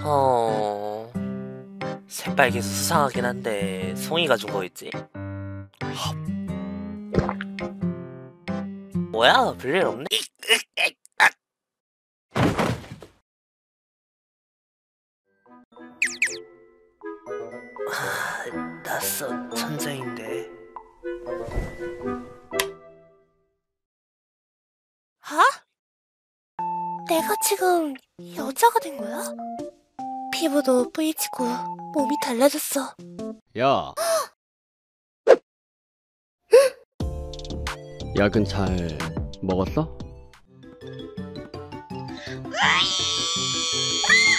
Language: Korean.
어... 새빨개서 수상하긴 한데 송이가 준 거겠지? 뭐야, 별일 없네? 낯선 천재인데. 하? 내가 지금 여자가 된 거야? 피부도 뿌이치고 몸이 달라졌어. 야, 약은 잘 먹었어?